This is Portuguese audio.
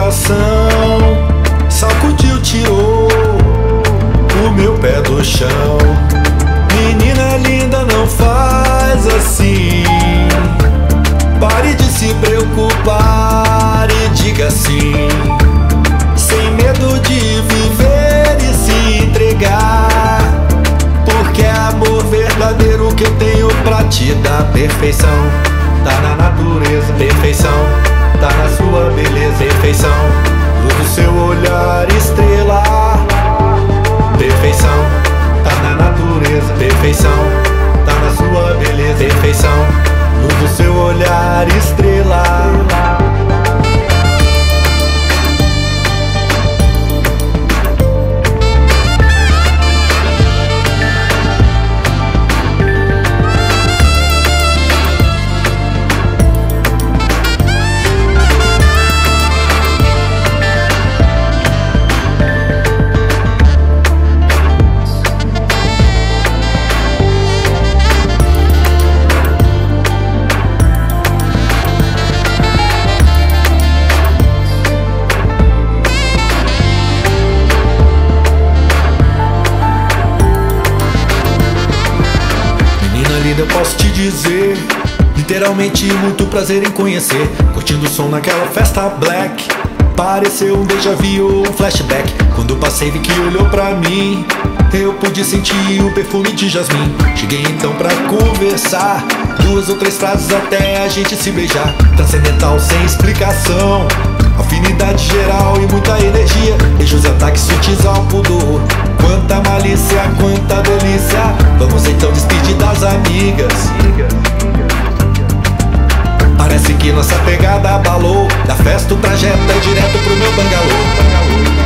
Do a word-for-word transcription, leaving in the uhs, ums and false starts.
coração, sacudiu, tirou o meu pé do chão. Menina linda, não faz assim. Pare de se preocupar e diga sim, sem medo de viver e se entregar, porque é amor verdadeiro que eu tenho pra te dar. Perfeição tá na natureza, perfeição tá na sua beleza, perfeição luz do seu olhar, estrela. Perfeição tá na natureza, perfeição tá na sua beleza, perfeição luz do seu olhar, estrela. Eu posso te dizer, literalmente muito prazer em conhecer. Curtindo o som naquela festa black, pareceu um déjà vu ou um flashback. Quando passei vi que olhou pra mim, eu pude sentir o perfume de jasmim. Cheguei então pra conversar, duas ou três frases até a gente se beijar. Transcendental sem explicação, afinidade geral e muita energia. Beijos, ataques sutis ao pudor, quanta malícia, quanta delícia. Vamos então despedir das amigas. Parece que nossa pegada abalou. Da festa o trajeto é direto pro meu bangalô.